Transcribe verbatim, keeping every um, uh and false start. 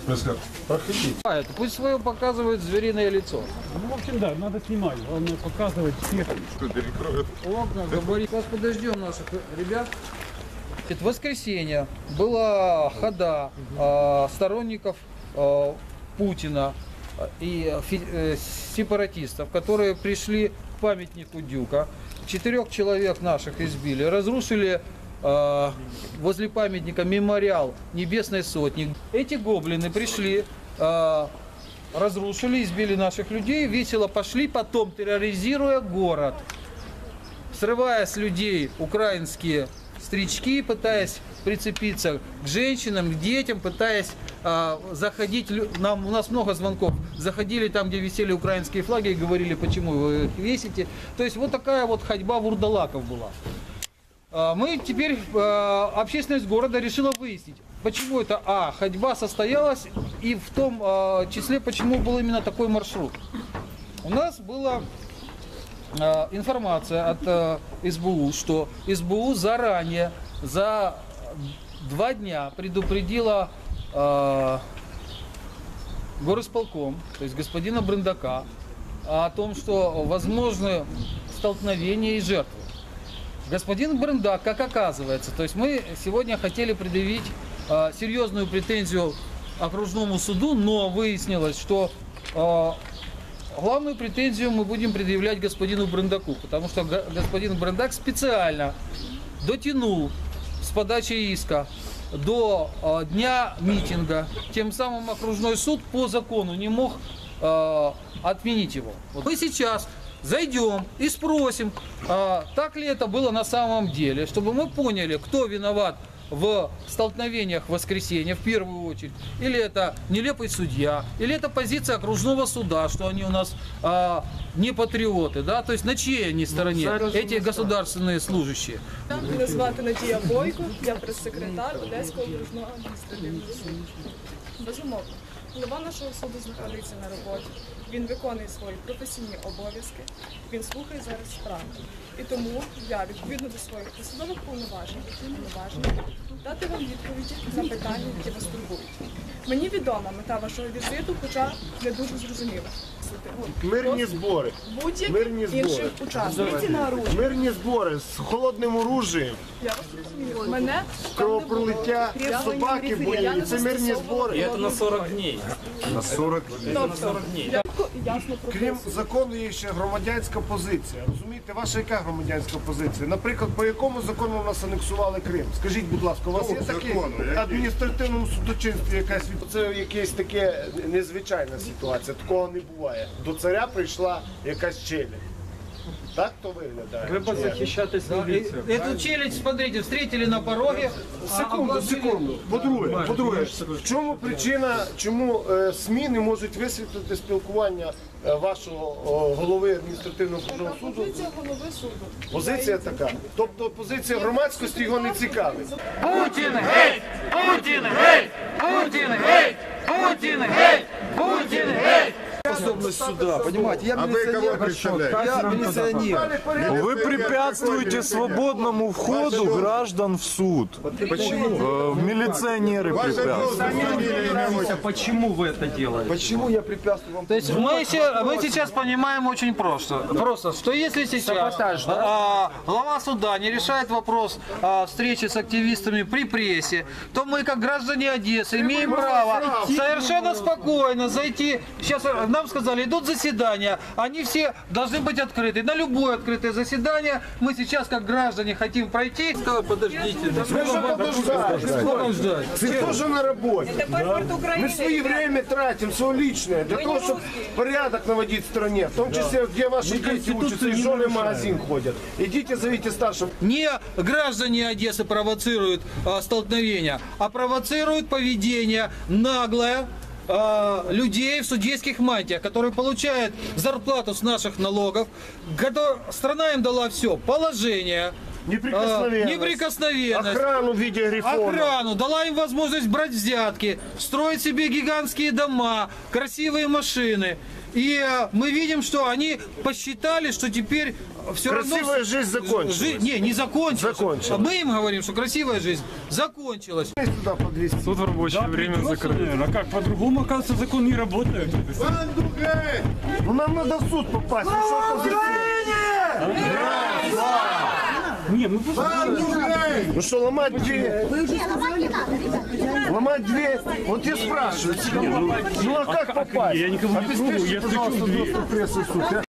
Проходите. А, это пусть свое показывает звериное лицо. Ну, в общем, да, надо снимать. Главное показывать всех. Кто перекроет? Окна, габарит. Сейчас подождем наших ребят. В воскресенье была хода э, сторонников э, Путина и э, сепаратистов, которые пришли к памятнику Дюка. Четырех человек наших избили, разрушили э, возле памятника мемориал Небесной Сотни. Эти гоблины пришли, э, разрушили, избили наших людей, весело пошли, потом терроризируя город, срывая с людей украинские стрички, пытаясь прицепиться к женщинам, к детям, пытаясь э, заходить, нам, у нас много звонков, заходили там, где висели украинские флаги и говорили, почему вы их весите. То есть вот такая вот ходьба вурдалаков была. Э, мы теперь, э, общественность города решила выяснить, почему это, а, ходьба состоялась, и в том э, числе, почему был именно такой маршрут. У нас была э, информация от э, СБУ, что СБУ заранее, за два дня предупредила э, горосполком, то есть господина Брындака, о том, что возможны столкновения и жертвы. Господин Брындак, как оказывается, то есть мы сегодня хотели предъявить э, серьезную претензию окружному суду, но выяснилось, что э, главную претензию мы будем предъявлять господину Брындаку, потому что господин Брындак специально дотянул с подачи иска до э, дня митинга, тем самым окружной суд по закону не мог э, отменить его. Вот мы сейчас зайдем и спросим, э, так ли это было на самом деле, чтобы мы поняли, кто виноват в столкновениях в воскресенье в первую очередь, или это нелепый судья, или это позиция окружного суда, что они у нас а, не патриоты, да, то есть на чьей они стороне, ну, эти государственные служащие. Мене звати Надія Бойко, я прес-секретар Одеського окружного адміністративного суду. Безумовно, голова нашого суду знаходиться на роботі, він виконує свої професійні обов'язки, він слухає зараз справи. І тому я, відповідно до своїх посадових повноважень, повноважень дати вам відповіді на питання, які вас турбують. Мені відома мета вашого візиту, хоча не дуже зрозуміла. Мирні збори. Будь-яких інших учасників. Мирні збори з холодним оружієм. Я вас розумію. Мене кровопролиття, собаки були. Це мирні збори. І це на сорок днів. На сорок днів. Тобто, ясно про Крім закону є ще громадянська позиція. Розумієте, ваша яка громадянська позиція? Наприклад, по якому закону у нас анексували Крим? Скажіть, будь ласка, у вас є таке в адміністративному судочинстві якась від... Це якась таке незвичайна ситуація, такого не буває. До царя прийшла якась челядь. Так то виглядає? Треба захищати міліцію. Эту челядь, смотрите, встретили на пороге. Секунду, секунду. По-друге, по-друге, в чому причина, чому е, СМІ не можуть висвітлити спілкування е, вашого о, голови адміністративного окружного суду? позиція голови суду. Позиція така. Тобто позиція громадськості його не цікавить. Путин геть! Путин геть! Путин геть! Путин геть! Путин геть! Способность суда, понимаете? Я А вы кого милиционер, представляете? я милиционер. Вы препятствуете свободному входу граждан в суд. Почему? Э, В милиционеры препятствуют. Почему вы это делаете? Почему я препятствую вам? То есть мы, се- мы сейчас понимаем очень просто, просто, что если сейчас а, глава суда не решает вопрос а, встречи с активистами при прессе, то мы, как граждане Одессы, имеем право совершенно спокойно зайти. Сейчас нам сказали, идут заседания, они все должны быть открыты. На любое открытое заседание мы сейчас, как граждане, хотим пройти. Подождите, ждать? Це теж на роботі. Мы свое время тратим, свое личное, для того, чтобы порядок наводить в стране. В том числе, где ваши дети учатся и жены в магазин ходят. Идите, зовите старших. Не граждане Одессы провоцируют а, столкновения, а провоцируют поведение наглое а, людей в судейских мантиях, которые получают зарплату с наших налогов. Когда страна им дала все, положение, Неприкосновенность. неприкосновенность, Охрану в виде грифона. охрану, дала им возможность брать взятки, строить себе гигантские дома, красивые машины. И э, мы видим, что они посчитали, что теперь все равно... Красивая жизнь закончилась. Жи- Не, не закончилась. Закончилась. А мы им говорим, что красивая жизнь закончилась. Сюда подвести. Суд в рабочее время закрыт. А как по-другому, оказывается, закон не работает? Ну нам надо в суд попасть. Ну, что это за Не, мы просто... Ну что, ломать дверь? Ломать дверь? Вот я спрашиваю. Ну а как попасть? Я никого не трогаю, Обеспечьте, я стучу в пожалуйста, дверь. доступ прессы в суд.